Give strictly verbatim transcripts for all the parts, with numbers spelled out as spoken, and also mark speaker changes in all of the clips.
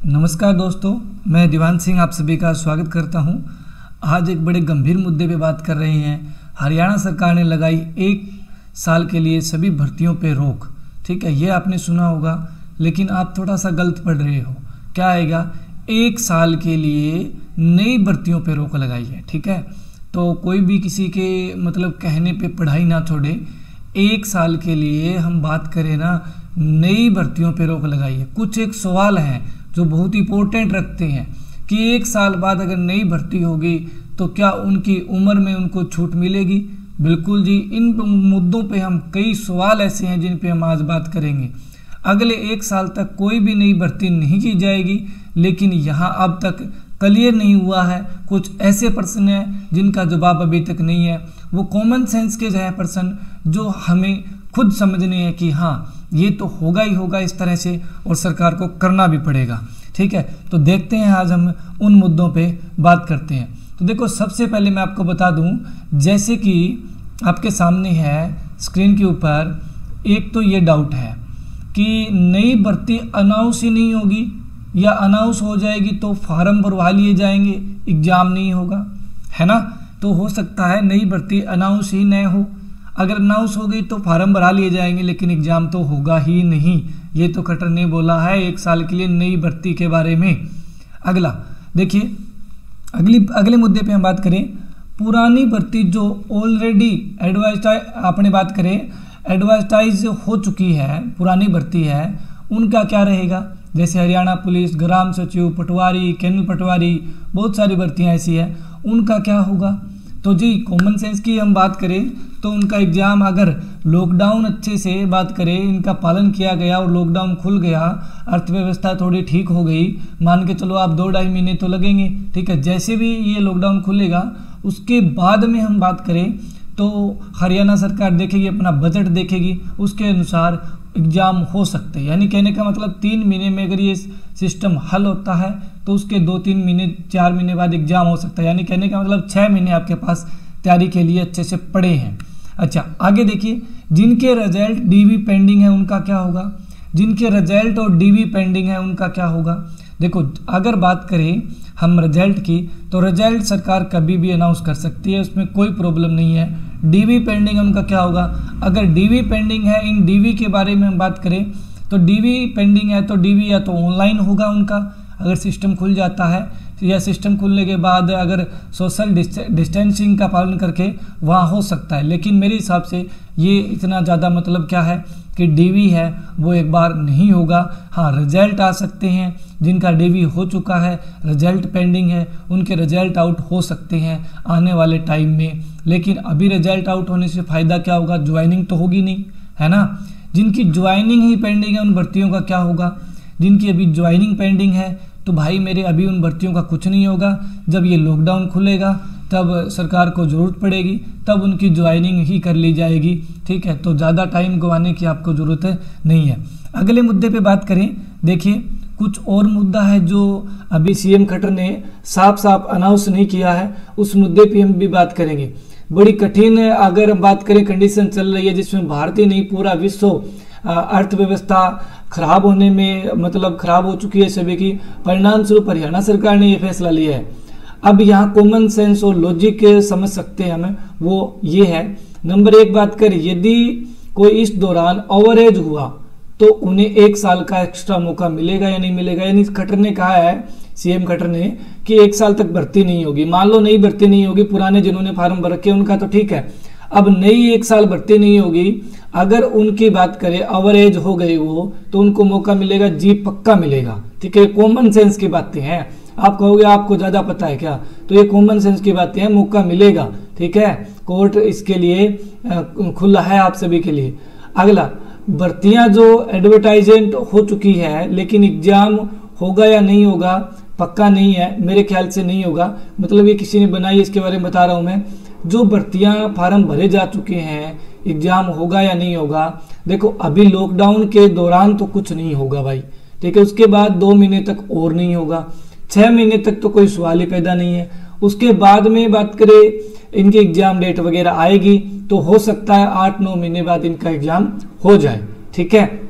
Speaker 1: नमस्कार दोस्तों, मैं दीवान सिंह आप सभी का स्वागत करता हूं। आज एक बड़े गंभीर मुद्दे पे बात कर रहे हैं। हरियाणा सरकार ने लगाई एक साल के लिए सभी भर्तियों पे रोक। ठीक है, ये आपने सुना होगा, लेकिन आप थोड़ा सा गलत पढ़ रहे हो। क्या आएगा? एक साल के लिए नई भर्तियों पे रोक लगाई है। ठीक है, तो कोई भी किसी के मतलब कहने पे पढ़ाई ना छोड़े। एक साल के लिए हम बात करें ना, नई भर्तियों पे रोक लगाई है। कुछ एक सवाल हैं जो बहुत इंपॉर्टेंट रखते हैं कि एक साल बाद अगर नई भर्ती होगी तो क्या उनकी उम्र में उनको छूट मिलेगी? बिल्कुल जी, इन मुद्दों पे हम कई सवाल ऐसे हैं जिन पे हम आज बात करेंगे। अगले एक साल तक कोई भी नई भर्ती नहीं की जाएगी, लेकिन यहाँ अब तक क्लियर नहीं हुआ है। कुछ ऐसे प्रश्न हैं जिनका जवाब अभी तक नहीं है। वो कॉमन सेंस के हैं प्रश्न जो हमें खुद समझने हैं कि हाँ ये तो होगा ही होगा इस तरह से, और सरकार को करना भी पड़ेगा। ठीक है, तो देखते हैं आज हम उन मुद्दों पे बात करते हैं। तो देखो, सबसे पहले मैं आपको बता दूं, जैसे कि आपके सामने है स्क्रीन के ऊपर, एक तो ये डाउट है कि नई भर्ती अनाउंस ही नहीं होगी, या अनाउंस हो जाएगी तो फार्म भरवा लिए जाएंगे, एग्जाम नहीं होगा, है ना। तो हो सकता है नई भर्ती अनाउंस ही न हो। अगर अनाउंस हो गई तो फार्म भरा लिए जाएंगे, लेकिन एग्जाम तो होगा ही नहीं। ये तो खट्टर ने बोला है एक साल के लिए नई भर्ती के बारे में। अगला देखिए, अगली अगले मुद्दे पे हम बात करें, पुरानी भर्ती जो ऑलरेडी एडवर्टाइज आपने बात करें एडवर्टाइज हो चुकी है, पुरानी भर्ती है, उनका क्या रहेगा? जैसे हरियाणा पुलिस, ग्राम सचिव, पटवारी, कैनल पटवारी, बहुत सारी भर्तियां ऐसी है, उनका क्या होगा? तो जी कॉमन सेंस की हम बात करें तो उनका एग्ज़ाम, अगर लॉकडाउन अच्छे से बात करें, इनका पालन किया गया और लॉकडाउन खुल गया, अर्थव्यवस्था थोड़ी ठीक हो गई, मान के चलो आप दो ढाई महीने तो लगेंगे। ठीक है, जैसे भी ये लॉकडाउन खुलेगा उसके बाद में हम बात करें तो हरियाणा सरकार देखेगी, अपना बजट देखेगी, उसके अनुसार एग्ज़ाम हो सकते हैं। यानी कहने का मतलब तीन महीने में अगर ये सिस्टम हल होता है तो उसके दो तीन महीने चार महीने बाद एग्ज़ाम हो सकता है। यानी कहने का मतलब छः महीने आपके पास तैयारी के लिए अच्छे से पड़े हैं। अच्छा, आगे देखिए, जिनके रिजल्ट डीवी पेंडिंग है उनका क्या होगा? जिनके रिजल्ट और डीवी पेंडिंग है उनका क्या होगा? देखो, अगर बात करें हम रिजल्ट की, तो रिजल्ट सरकार कभी भी अनाउंस कर सकती है, उसमें कोई प्रॉब्लम नहीं है। डीवी पेंडिंग है उनका क्या होगा? अगर डीवी पेंडिंग है, इन डीवी के बारे में हम बात करें तो डीवी पेंडिंग है तो डीवी या तो ऑनलाइन होगा उनका, अगर सिस्टम खुल जाता है, या सिस्टम खुलने के बाद अगर सोशल डिस्टेंसिंग का पालन करके वहाँ हो सकता है। लेकिन मेरे हिसाब से ये इतना ज़्यादा मतलब क्या है कि डीवी है वो एक बार नहीं होगा। हाँ, रिजल्ट आ सकते हैं, जिनका डीवी हो चुका है, रिजल्ट पेंडिंग है, उनके रिजल्ट आउट हो सकते हैं आने वाले टाइम में। लेकिन अभी रिजल्ट आउट होने से फ़ायदा क्या होगा? ज्वाइनिंग तो होगी नहीं, है ना। जिनकी ज्वाइनिंग ही पेंडिंग है उन भर्तियों का क्या होगा? जिनकी अभी ज्वाइनिंग पेंडिंग है तो भाई मेरे अभी उन भर्तियों का कुछ नहीं होगा। जब ये लॉकडाउन खुलेगा तब सरकार को ज़रूरत पड़ेगी, तब उनकी ज्वाइनिंग ही कर ली जाएगी। ठीक है, तो ज़्यादा टाइम गंवाने की आपको ज़रूरत नहीं है। अगले मुद्दे पे बात करें, देखिए कुछ और मुद्दा है जो अभी सीएम खट्टर ने साफ साफ अनाउंस नहीं किया है, उस मुद्दे पे हम भी बात करेंगे। बड़ी कठिन अगर हम बात करें कंडीशन चल रही है, जिसमें भारतीय नहीं पूरा विश्व अर्थव्यवस्था खराब होने में मतलब खराब हो चुकी है सभी की। परिणाम स्वरूप हरियाणा सरकार ने ये फैसला लिया है। अब यहाँ कॉमन सेंस और लॉजिक समझ सकते हैं हमें, वो ये है। नंबर एक बात करें, यदि कोई इस दौरान ओवरेज हुआ तो उन्हें एक साल का एक्स्ट्रा मौका मिलेगा या नहीं मिलेगा। यानी खट्टर ने कहा है, सीएम खट्टर ने, कि एक साल तक भर्ती नहीं होगी। मान लो नई भर्ती नहीं होगी, पुराने जिन्होंने फार्म भर रखे उनका तो ठीक है। अब नई एक साल भर्ती नहीं होगी, अगर उनकी बात करें एवरेज हो गई वो, तो उनको मौका मिलेगा जी, पक्का मिलेगा। ठीक है, कॉमन सेंस की बातें हैं। आप कहोगे आपको ज़्यादा पता है क्या, तो ये कॉमन सेंस की बातें हैं, मौका मिलेगा। ठीक है, कोर्ट इसके लिए खुला है आप सभी के लिए। अगला, भर्तियां जो एडवर्टाइजमेंट हो चुकी है, लेकिन एग्जाम होगा या नहीं होगा पक्का नहीं है, मेरे ख्याल से नहीं होगा। मतलब ये किसी ने बनाई, इसके बारे में बता रहा हूँ मैं। जो भर्तियां फार्म भरे जा चुके हैं, एग्जाम होगा या नहीं होगा, देखो अभी लॉकडाउन के दौरान तो कुछ नहीं होगा भाई। ठीक है, उसके बाद दो महीने तक और नहीं होगा, छः महीने तक तो कोई सवाल ही पैदा नहीं है। उसके बाद में बात करें इनकी एग्जाम डेट वगैरह आएगी तो हो सकता है आठ नौ महीने बाद इनका एग्जाम हो जाए। ठीक है,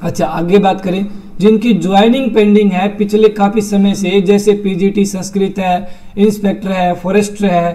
Speaker 1: अच्छा, आगे बात करें, जिनकी ज्वाइनिंग पेंडिंग है पिछले काफ़ी समय से, जैसे पीजीटी संस्कृत है, इंस्पेक्टर है, फॉरेस्टर है,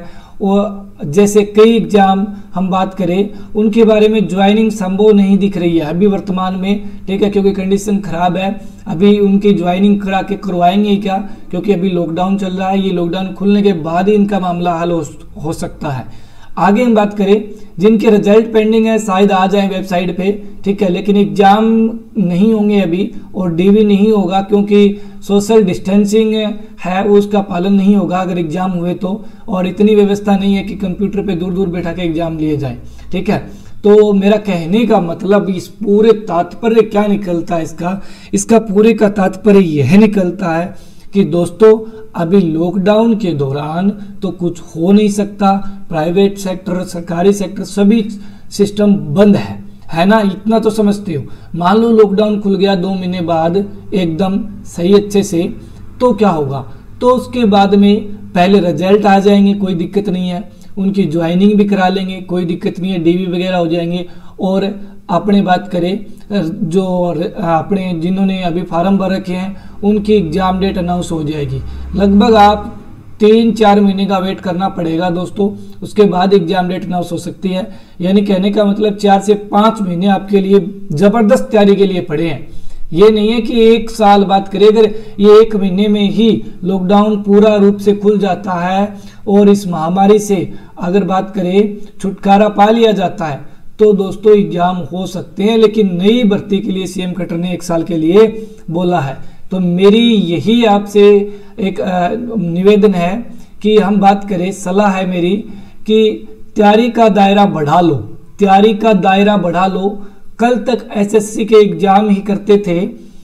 Speaker 1: वो जैसे कई एग्जाम हम बात करें, उनके बारे में ज्वाइनिंग संभव नहीं दिख रही है अभी वर्तमान में, ठीक है, क्योंकि कंडीशन खराब है। अभी उनकी ज्वाइनिंग करा के करवाएंगे क्या, क्योंकि अभी लॉकडाउन चल रहा है, ये लॉकडाउन खुलने के बाद ही इनका मामला हल हो, हो सकता है। आगे हम बात करें, जिनके रिजल्ट पेंडिंग है शायद आ जाए वेबसाइट पे, ठीक है, लेकिन एग्जाम नहीं होंगे अभी और डीवी नहीं होगा, क्योंकि सोशल डिस्टेंसिंग है उसका पालन नहीं होगा अगर एग्जाम हुए तो, और इतनी व्यवस्था नहीं है कि कंप्यूटर पे दूर दूर बैठा के एग्जाम लिए जाए, ठीक है। तो मेरा कहने का मतलब इस पूरे तात्पर्य क्या निकलता है, इसका इसका पूरे का तात्पर्य यह निकलता है कि दोस्तों अभी लॉकडाउन के दौरान तो कुछ हो नहीं सकता, प्राइवेट सेक्टर, सरकारी सेक्टर, सभी सिस्टम बंद है, है ना, इतना तो समझते हो। मान लो लॉकडाउन खुल गया दो महीने बाद एकदम सही अच्छे से, तो क्या होगा, तो उसके बाद में पहले रिजल्ट आ जाएंगे, कोई दिक्कत नहीं है, उनकी ज्वाइनिंग भी करा लेंगे, कोई दिक्कत नहीं है, डीवी वगैरह हो जाएंगे। और अपने बात करें जो अपने जिन्होंने अभी फार्म भर रखे हैं उनकी एग्जाम डेट अनाउंस हो जाएगी। लगभग आप तीन चार महीने का वेट करना पड़ेगा दोस्तों, उसके बाद एग्जाम डेट अनाउंस हो सकती है। यानी कहने का मतलब चार से पाँच महीने आपके लिए ज़बरदस्त तैयारी के लिए पड़े हैं। ये नहीं है कि एक साल बात करें, अगर ये एक महीने में ही लॉकडाउन पूरा रूप से खुल जाता है और इस महामारी से अगर बात करें छुटकारा पा लिया जाता है तो दोस्तों एग्जाम हो सकते हैं। लेकिन नई भर्ती के लिए सीएम खट्टर ने एक साल के लिए बोला है। तो मेरी यही आपसे एक निवेदन है कि हम बात करें, सलाह है मेरी कि तैयारी का दायरा बढ़ा लो, तैयारी का दायरा बढ़ा लो। कल तक एसएससी के एग्जाम ही करते थे,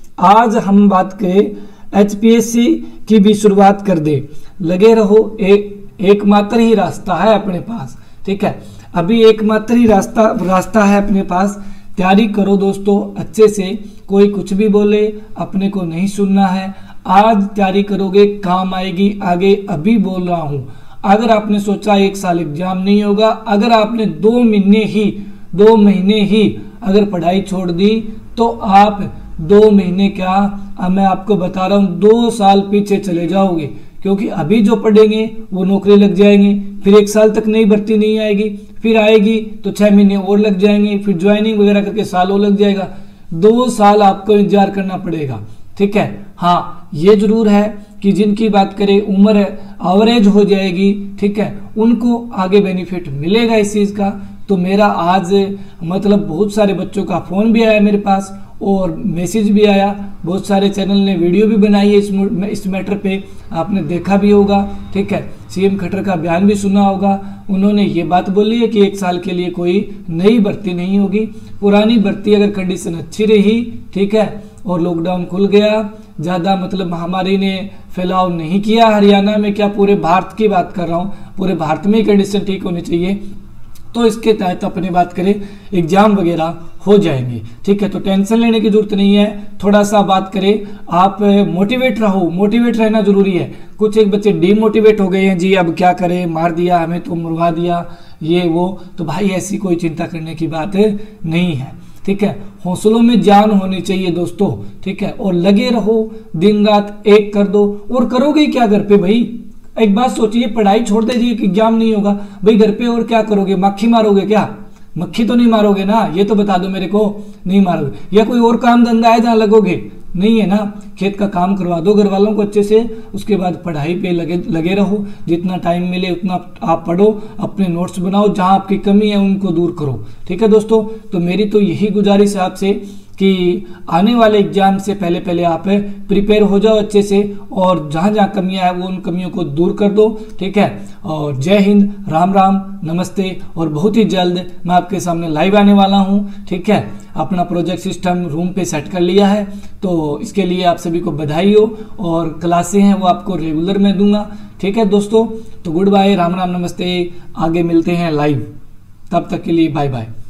Speaker 1: आज हम बात करें एचपीएससी की भी शुरुआत कर दे। लगे रहो, एक एकमात्र ही रास्ता है अपने पास, ठीक है, अभी एकमात्र ही रास्ता रास्ता है अपने पास। तैयारी करो दोस्तों अच्छे से, कोई कुछ भी बोले अपने को नहीं सुनना है। आज तैयारी करोगे काम आएगी आगे। अभी बोल रहा हूँ, अगर आपने सोचा एक साल एग्जाम नहीं होगा, अगर आपने दो महीने ही दो महीने ही अगर पढ़ाई छोड़ दी तो आप दो महीने क्या, मैं आपको बता रहा हूँ दो साल पीछे चले जाओगे। क्योंकि अभी जो पढ़ेंगे वो नौकरी लग जाएंगे, फिर एक साल तक नई भर्ती नहीं आएगी, फिर आएगी तो छह महीने और लग जाएंगे, फिर ज्वाइनिंग वगैरह करके साल और लग जाएगा। दो साल आपको इंतजार करना पड़ेगा, ठीक है। हाँ, ये जरूर है कि जिनकी बात करें उम्र एवरेज हो जाएगी, ठीक है, उनको आगे बेनिफिट मिलेगा इस चीज़ का। तो मेरा आज मतलब बहुत सारे बच्चों का फ़ोन भी आया मेरे पास और मैसेज भी आया, बहुत सारे चैनल ने वीडियो भी बनाई है इस इस मैटर पे, आपने देखा भी होगा, ठीक है। सीएम खट्टर का बयान भी सुना होगा, उन्होंने ये बात बोली है कि एक साल के लिए कोई नई भर्ती नहीं होगी। पुरानी भर्ती अगर कंडीशन अच्छी रही, ठीक है, और लॉकडाउन खुल गया, ज़्यादा मतलब महामारी ने फैलाव नहीं किया हरियाणा में, क्या पूरे भारत की बात कर रहा हूँ, पूरे भारत में ही कंडीशन ठीक होनी चाहिए, तो इसके तहत अपनी बात करें एग्जाम वगैरह हो जाएंगे, ठीक है। तो टेंशन लेने की जरूरत नहीं है। थोड़ा सा बात करें, आप मोटिवेट रहो, मोटिवेट रहना जरूरी है। कुछ एक बच्चे डीमोटिवेट हो गए हैं, जी अब क्या करें, मार दिया हमें तो मरवा दिया ये वो, तो भाई ऐसी कोई चिंता करने की बात नहीं है, ठीक है। हौसलों में जान होनी चाहिए दोस्तों, ठीक है, और लगे रहो, दिन रात एक कर दो। और करोगे क्या घर पे भाई, एक बात सोचिए, पढ़ाई छोड़ दीजिए कि एग्जाम नहीं होगा भाई, घर पे और क्या करोगे, मक्खी मारोगे क्या? मक्खी तो नहीं मारोगे ना, ये तो बता दो मेरे को, नहीं मारोगे। या कोई और काम धंधा है जहाँ लगोगे? नहीं है ना। खेत का काम करवा दो घर वालों को अच्छे से, उसके बाद पढ़ाई पे लगे लगे रहो, जितना टाइम मिले उतना आप पढ़ो, अपने नोट्स बनाओ, जहाँ आपकी कमी है उनको दूर करो, ठीक है दोस्तों। तो मेरी तो यही गुजारिश है आपसे कि आने वाले एग्जाम से पहले पहले आप प्रिपेयर हो जाओ अच्छे से, और जहाँ जहाँ कमियां है वो उन कमियों को दूर कर दो, ठीक है। और जय हिंद, राम राम, नमस्ते। और बहुत ही जल्द मैं आपके सामने लाइव आने वाला हूँ, ठीक है। अपना प्रोजेक्ट सिस्टम रूम पे सेट कर लिया है, तो इसके लिए आप सभी को बधाई हो, और क्लासें हैं वो आपको रेगुलर मैं दूंगा, ठीक है दोस्तों। तो गुड बाय, राम राम, नमस्ते, आगे मिलते हैं लाइव, तब तक के लिए बाय बाय।